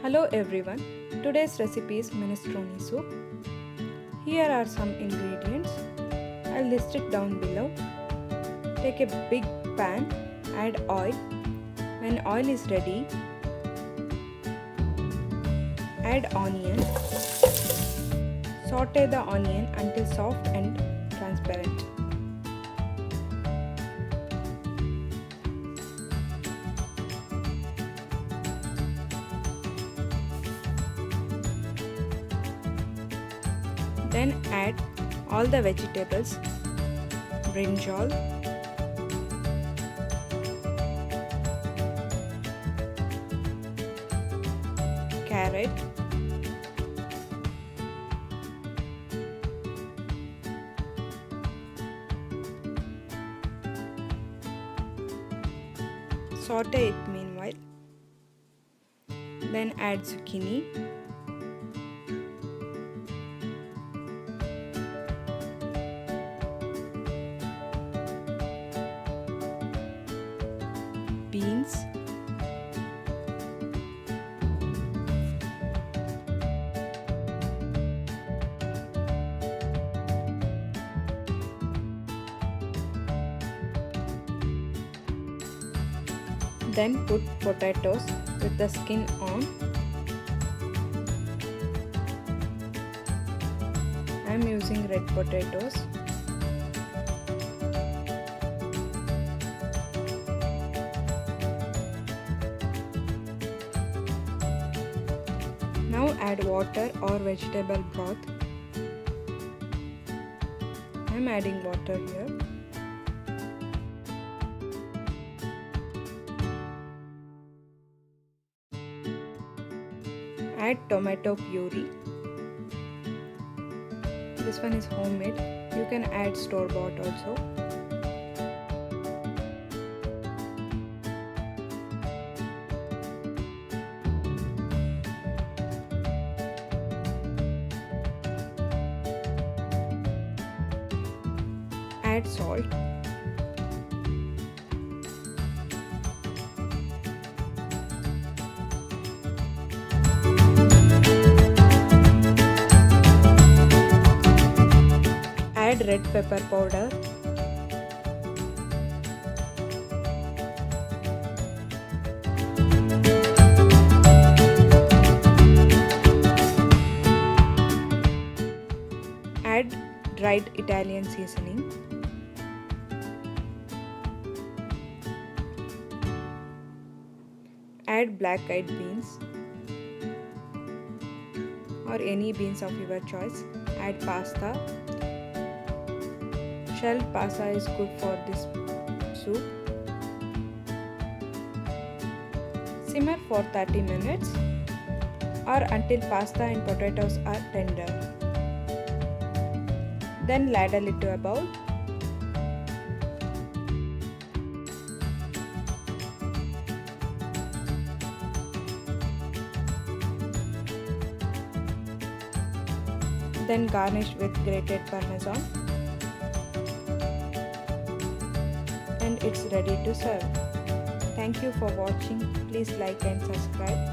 Hello everyone, today's recipe is minestrone soup. Here are some ingredients, I'll list it down below. Take a big pan, add oil. When oil is ready, add onion. Saute the onion until soft and transparent. Then add all the vegetables, brinjal, carrot, saute it meanwhile. Then add zucchini, beans, then put potatoes with the skin on. I am using red potatoes. Now add water or vegetable broth. I am adding water here. Add tomato puree. This one is homemade. You can add store-bought also. Add salt. Add red pepper powder. Add dried Italian seasoning. Add black-eyed beans or any beans of your choice. Add pasta. Shelled pasta is good for this soup. Simmer for 30 minutes or until pasta and potatoes are tender. Then ladle it to a bowl. Then garnish with grated parmesan. And it's ready to serve. Thank you for watching. Please like and subscribe.